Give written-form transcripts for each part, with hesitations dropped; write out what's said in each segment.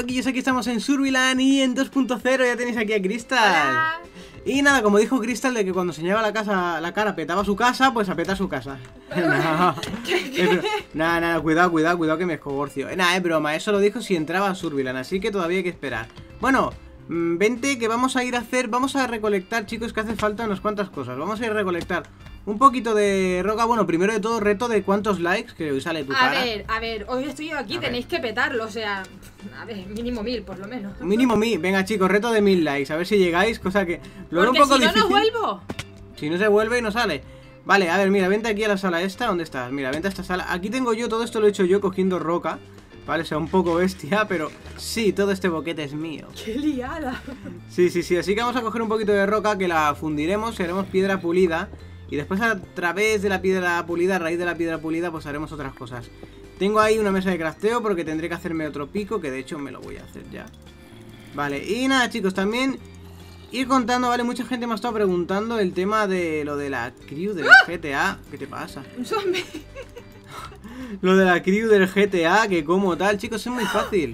chiquillos, aquí estamos en Surviland y en 2.0 ya tenéis aquí a Crystal. Hola. Y nada, como dijo Crystal de que cuando enseñaba la cara petaba su casa, pues a petar su casa. No. Nada, cuidado que me escoborcio. Nada, es broma, eso lo dijo si entraba a Surviland, así que todavía hay que esperar. Bueno, vente que vamos a recolectar, chicos, que hace falta unas cuantas cosas. Vamos a ir a recolectar un poquito de roca. Bueno, primero de todo, reto de cuántos likes, que hoy sale tu cara. A ver, hoy estoy yo aquí, tenéis que petarlo, o sea, a ver, mínimo 1000 por lo menos. Mínimo 1000, venga chicos, reto de 1000 likes, a ver si llegáis, cosa que lo veo un Porque poco si no, difícil. no vuelvo. Si no se vuelve y no sale. Vale, a ver, mira, vente aquí a la sala esta, ¿dónde estás? Mira, vente a esta sala, aquí tengo yo, todo esto lo he hecho yo cogiendo roca. Vale, o sea, un poco bestia, pero sí, todo este boquete es mío. ¡Qué liada! Sí, así que vamos a coger un poquito de roca que la fundiremos y haremos piedra pulida. Y después a través de la piedra pulida, a raíz de la piedra pulida, pues haremos otras cosas. Tengo ahí una mesa de crafteo porque tendré que hacerme otro pico, que de hecho me lo voy a hacer ya. Vale, y nada chicos, también ir contando, vale, mucha gente me ha estado preguntando el tema de lo de la crew del GTA. ¿Qué te pasa? Un zombie. Lo de la crew del GTA, que como tal, chicos, es muy fácil.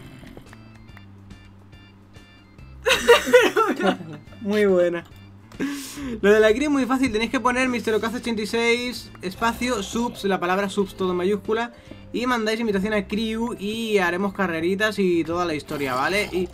Muy buena. Lo de la crew es muy fácil, tenéis que poner MrLocazo86 espacio subs, la palabra subs todo en mayúscula, y mandáis invitación a crew y haremos carreritas y toda la historia, ¿vale? Y...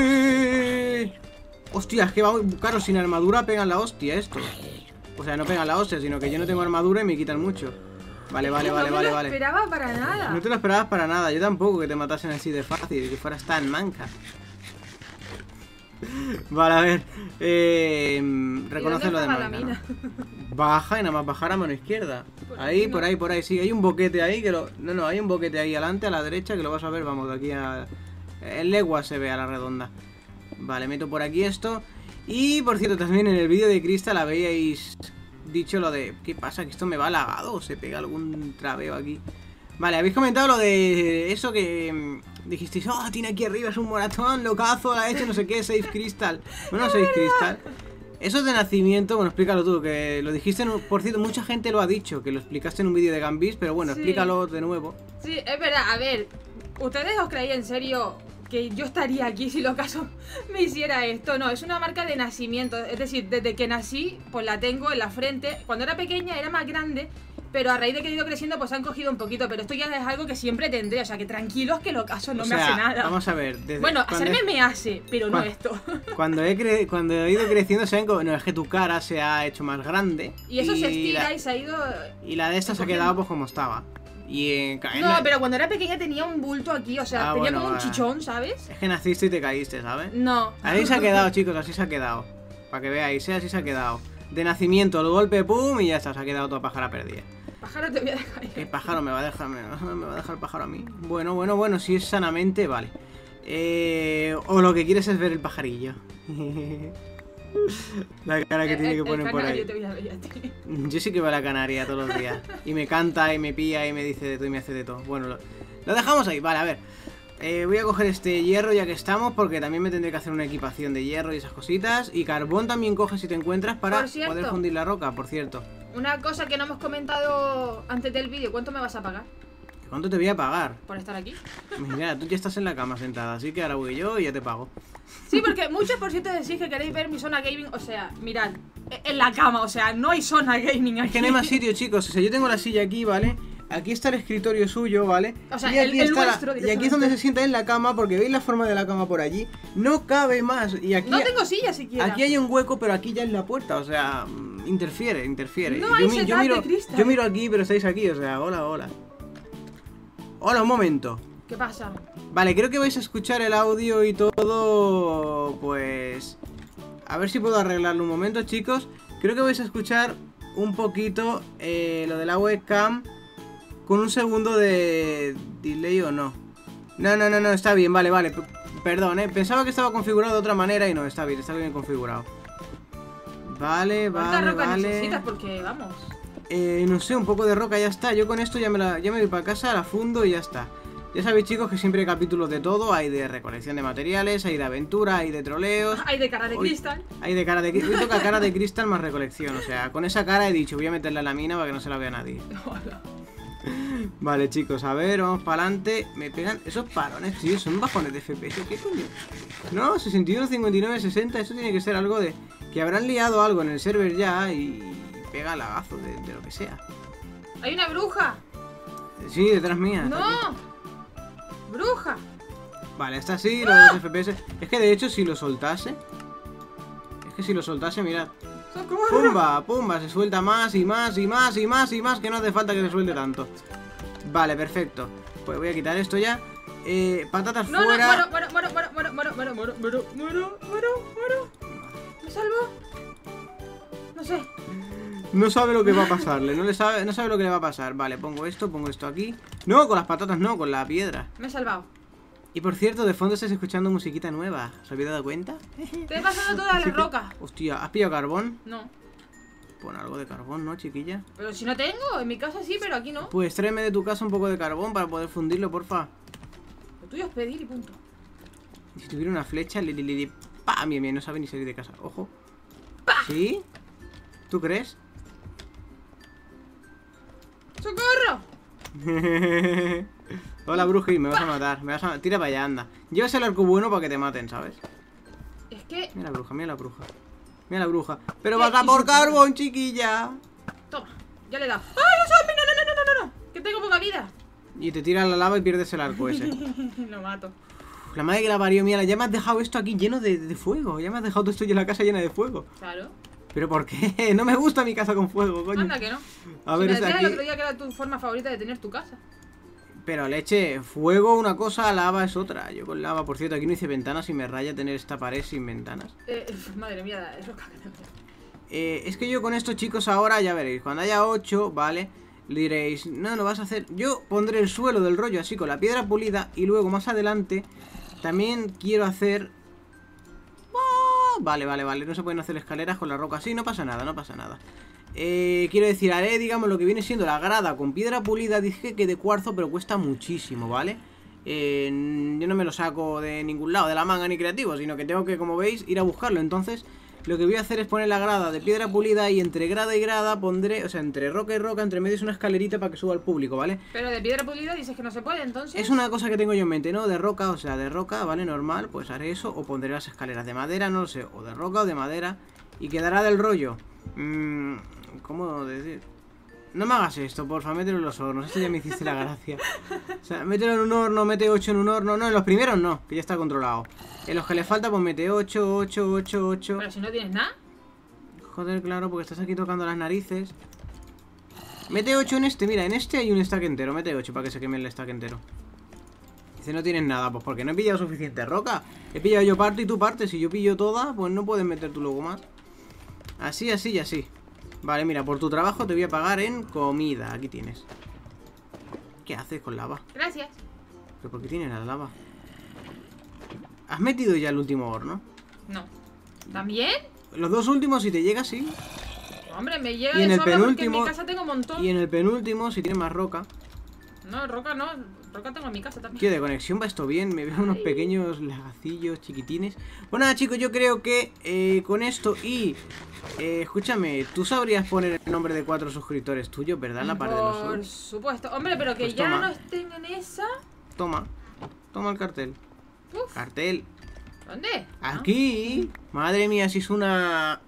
Hostia, es que va muy caro, sin armadura pegan la hostia esto. O sea, no pegan la hostia, sino que yo no tengo armadura y me quitan mucho. Vale. No me lo esperaba para nada. No te lo esperabas para nada, yo tampoco, que te matasen así de fácil y que fueras tan manca. Vale, a ver, reconoce lo de manca, ¿no? Baja y nada más bajar a mano izquierda. Ahí, por ahí, sí, hay un boquete ahí que lo... No, hay un boquete ahí adelante, a la derecha, que lo vas a ver, vamos, de aquí a... En legua se ve a la redonda. Vale, meto por aquí esto. Y, por cierto, también en el vídeo de Crystal habéis dicho lo de... ¿Qué pasa? ¿Que esto me va lagado o se pega algún trabeo aquí? Vale, habéis comentado lo de eso que dijisteis, oh, tiene aquí arriba, es un moratón, locazo, la ha hecho, no sé qué, Save Crystal. Bueno, Save Crystal. Eso de nacimiento, bueno, explícalo tú, que lo dijiste, por cierto, mucha gente lo ha dicho, que lo explicaste en un vídeo de Gambis, pero bueno, Sí. Explícalo de nuevo. Sí, es verdad, a ver, ¿ustedes os creéis en serio que yo estaría aquí si lo caso me hiciera esto? No, es una marca de nacimiento, es decir, desde que nací, pues la tengo en la frente. Cuando era pequeña era más grande, pero a raíz de que he ido creciendo pues han cogido un poquito, pero esto ya es algo que siempre tendré, o sea que tranquilos que lo caso no O me sea, hace nada. Vamos a ver, Bueno, hacerme me hace, pero no esto. Cuando he ido creciendo, saben como, no, es que tu cara se ha hecho más grande. Y eso se estira y se ha ido... Y la de esta se ha quedado pues como estaba. Y No, pero cuando era pequeña tenía un bulto aquí, o sea, tenía bueno, como un chichón, ¿sabes? Es que naciste y te caíste, ¿sabes? No. Así se ha quedado, chicos, así se ha quedado. Para que veáis, así se ha quedado. De nacimiento, el golpe, pum, y ya está, se ha quedado toda pájara perdida. Pájaro te voy a dejar. ¿Qué pájaro me va a dejar? ¿Me va a dejar el pájaro a mí? Bueno, si es sanamente, vale. O lo que quieres es ver el pajarillo. La cara que tiene que poner por ahí. Te voy a ver a ti. Yo sí que voy a la Canaria todos los días. Y me canta, y me pilla, y me dice de todo, y me hace de todo. Bueno, lo dejamos ahí, vale, a ver. Voy a coger este hierro ya que estamos, porque también me tendré que hacer una equipación de hierro y esas cositas. Y carbón también coges si te encuentras para poder fundir la roca, por cierto. Una cosa que no hemos comentado antes del vídeo, ¿cuánto me vas a pagar? ¿Cuánto te voy a pagar? ¿Por estar aquí? Mira, tú ya estás en la cama sentada, así que ahora voy yo y ya te pago. Sí, porque muchos por cierto decís que queréis ver mi zona gaming, o sea, mirad, en la cama, o sea, no hay zona gaming aquí. Es que no hay más sitio, chicos, o sea, yo tengo la silla aquí, ¿vale? Aquí está el escritorio suyo, ¿vale? O sea, y aquí el está nuestro, y aquí es donde se sienta en la cama, porque veis la forma de la cama por allí. No cabe más. Y aquí no tengo silla siquiera. Aquí hay un hueco, pero aquí ya es la puerta, o sea, interfiere. No hay setup de Crystal. Yo miro aquí, pero estáis aquí, o sea, hola. Hola, un momento. ¿Qué pasa? Vale, creo que vais a escuchar el audio y todo, pues... A ver si puedo arreglarlo un momento, chicos. Creo que vais a escuchar un poquito lo de la webcam con un segundo de delay o no. No, está bien, vale. Perdón, pensaba que estaba configurado de otra manera y no, está bien configurado. Vale. ¿Cuánta roca necesitas? Porque, vamos... no sé, un poco de roca, ya está. Yo con esto ya me voy para casa, la fundo y ya está. Ya sabéis, chicos, que siempre hay capítulos de todo. Hay de recolección de materiales, hay de aventura, hay de troleos. Hay de cara de cristal. Hay de cara de cristal. Hoy toca cara de cristal más recolección. O sea, con esa cara he dicho, voy a meterla en la mina para que no se la vea nadie. Vale, chicos, a ver, vamos para adelante. Me pegan esos parones, tío, son bajones de FPS. ¿Qué coño? No, 61, 59, 60. Eso tiene que ser algo de... que habrán liado algo en el server ya y pega lagazo de lo que sea. ¡Hay una bruja! Sí, detrás mía. ¡No! ¡Bruja! Vale, está así, los 2 FPS. Es que de hecho, si lo soltase... Es que si lo soltase, mirad. ¡Socorro! ¡Pumba! ¡Pumba! Se suelta más y más y más y más y más, que no hace falta que se suelte tanto. Vale, perfecto. Pues voy a quitar esto ya. Patatas No, fuera. Muero. ¿Me salvo? No sé. No sabe lo que va a pasarle. No sabe lo que le va a pasar. Vale, pongo esto aquí. No, con las patatas no, con la piedra. Me he salvado. Y por cierto, de fondo estás escuchando musiquita nueva. ¿Se había dado cuenta? Te he pasado toda la roca. Hostia, ¿has pillado carbón? No. Pon algo de carbón, ¿no, chiquilla? Pero si no tengo, en mi casa sí, pero aquí no. Pues tráeme de tu casa un poco de carbón para poder fundirlo, porfa. Lo tuyo es pedir y punto. Y si tuviera una flecha, ¡pa! Bien, no sabe ni salir de casa. Ojo. ¡Pa! ¿Sí? ¿Tú crees? ¡Socorro! Hola, Bruji, me vas a matar. Tira para allá, anda. Llevas el arco bueno para que te maten, ¿sabes? Es que... Mira la bruja, mira la bruja. Mira la bruja. Pero vas a por carbón, chiquilla. Toma, ya le he dado. ¡Ay, un zombie! No! Que tengo poca vida. Y te tiras la lava y pierdes el arco ese. Lo mato. La madre que la parió, mira, ya me has dejado esto aquí lleno de fuego. Ya me has dejado todo esto en la casa llena de fuego. Claro. ¿Pero por qué? No me gusta mi casa con fuego, coño. Anda que no. A ver, me está decías aquí. el otro día que era tu forma favorita de tener tu casa. Pero leche, fuego una cosa, lava es otra. Yo con lava, por cierto, aquí no hice ventanas y me raya tener esta pared sin ventanas. Madre mía, es roca que tengo. Es que yo con esto, chicos, ahora ya veréis. Cuando haya 8, ¿vale? Le diréis, no, lo vas a hacer. Yo pondré el suelo del rollo así con la piedra pulida. Y luego más adelante también quiero hacer... Vale. No se pueden hacer escaleras con la roca así. No pasa nada, no pasa nada. Quiero decir, haré, digamos, lo que viene siendo la grada con piedra pulida. Dije que de cuarzo, pero cuesta muchísimo, ¿vale? Yo no me lo saco de ningún lado, de la manga ni creativo, sino que tengo que, como veis, ir a buscarlo. Entonces, lo que voy a hacer es poner la grada de piedra pulida y entre grada y grada pondré, o sea, entre roca y roca, entre medio es una escalerita para que suba al público, ¿vale? Pero de piedra pulida dices que no se puede, entonces. Es una cosa que tengo yo en mente, ¿no? De roca, o sea, de roca, ¿vale? Normal, pues haré eso, o pondré las escaleras de madera, no lo sé, o de roca o de madera, y quedará del rollo. ¿Cómo decir? No me hagas esto, porfa, mételo en los hornos. Esto ya me hiciste la gracia. O sea, mételo en un horno, mete 8 en un horno. No, en los primeros no, que ya está controlado. En los que le falta, pues mete 8. Pero si no tienes nada. Joder, claro, porque estás aquí tocando las narices. Mete 8 en este, mira, en este hay un stack entero. Mete 8 para que se queme el stack entero. Dice, no tienes nada, pues porque no he pillado suficiente roca. He pillado yo parte y tú parte. Si yo pillo toda, pues no puedes meter tú luego más. Así, así y así. Vale, mira, por tu trabajo te voy a pagar en comida. Aquí tienes. ¿Qué haces con lava? Gracias. ¿Pero por qué tienes la lava? ¿Has metido ya el último horno? No. ¿También? Los dos últimos, si te llega, sí. Hombre, me llega Y en de el sobra porque en penúltimo- mi casa tengo un montón. Y en el penúltimo, si tienes más roca. No, roca no. Roca tengo en mi casa también. Tío, de conexión va esto bien. Me veo unos pequeños lagacillos chiquitines. Bueno, nada, chicos, yo creo que con esto y... escúchame, tú sabrías poner el nombre de 4 suscriptores tuyos, ¿verdad? En la parte de los Por subs. supuesto. Hombre, pero que Pues ya toma. no estén en esa. Toma. Toma el cartel. Uf. Cartel. ¿Dónde? Aquí. Madre mía, si es una...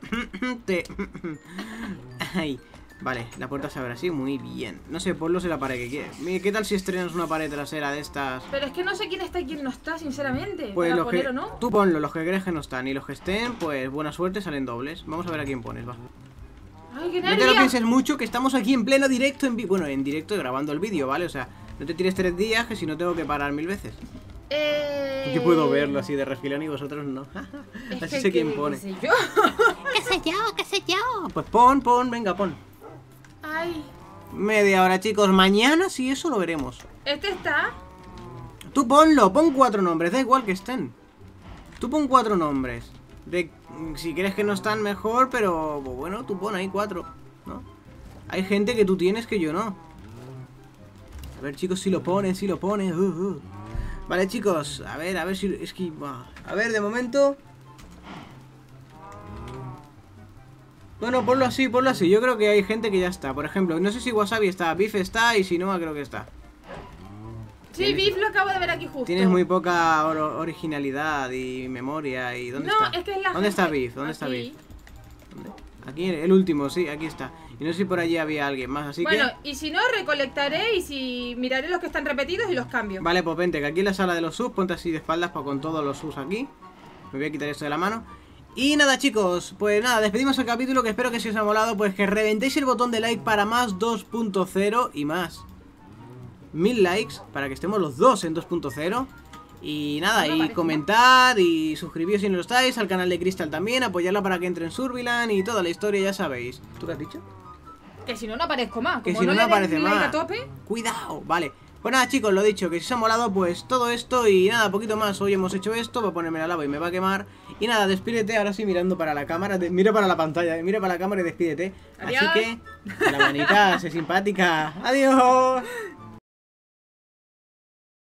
Ay. Vale, la puerta se abre así, muy bien. No sé, ponlos en la pared que quieres. Mira, ¿qué tal si estrenas una pared trasera de estas? Pero es que no sé quién está y quién no está, sinceramente. Pues ¿Para los poner que... o no? Tú ponlo, los que crees que no están. Y los que estén, pues buena suerte, salen dobles. Vamos a ver a quién pones, va. ¡Ay, qué No te lo nervio! pienses mucho, que estamos aquí en pleno directo, bueno, en directo grabando el vídeo, ¿vale? O sea, no te tires 3 días, que si no tengo que parar 1000 veces. Yo puedo verlo así de refilón y vosotros no. Es Así que- sé quién que- pone. qué sé yo. ¿Qué sé yo? Pues pon, venga, pon. Ay, Media hora, chicos. Mañana sí, eso lo veremos. este está. Tú ponlo, pon 4 nombres, da igual que estén. Tú pon 4 nombres. Si crees que no están mejor, pero bueno, tú pon ahí 4, ¿no? Hay gente que tú tienes que yo no. A ver, chicos, si lo ponen, si lo ponen. Vale, chicos, a ver si... Es que... A ver, de momento... Bueno, ponlo así, ponlo así. Yo creo que hay gente que ya está. Por ejemplo, no sé si Wasabi está, Beef está y Sinoa creo que está. Sí, Beef lo acabo de ver aquí justo. Tienes muy poca originalidad y memoria y... ¿Dónde está? Es que es la ¿Dónde está gente... Beef? ¿Dónde está Aquí. Beef? ¿Dónde? Aquí, el último, sí, aquí está. Y no sé si por allí había alguien más, así bueno, que... y si no, recolectaré y si miraré los que están repetidos y los cambio. Vale, pues vente, que aquí en la sala de los subs, ponte así de espaldas con todos los subs aquí. Me voy a quitar esto de la mano. Y nada, chicos, pues nada, despedimos el capítulo, que espero que si os ha molado, pues que reventéis el botón de like para más 2.0 y más. 1000 likes para que estemos los dos en 2.0. Y nada, No y parece comentad y suscribíos si no lo estáis, al canal de Crystal también, apoyarla para que entre en Surviland y toda la historia, ya sabéis. ¿Tú qué has dicho? Que si no, no aparezco más. Que Como si no, no le den aparece like más. a tope. Cuidado, vale. Pues nada, chicos, lo dicho, que si os ha molado, pues todo esto y nada, poquito más. Hoy hemos hecho esto, voy a ponerme la lava y me va a quemar. Y nada, despídete ahora sí mirando para la cámara, mira para la pantalla, mira para la cámara y despídete. Adiós. Así que, la manita, sé simpática. Adiós.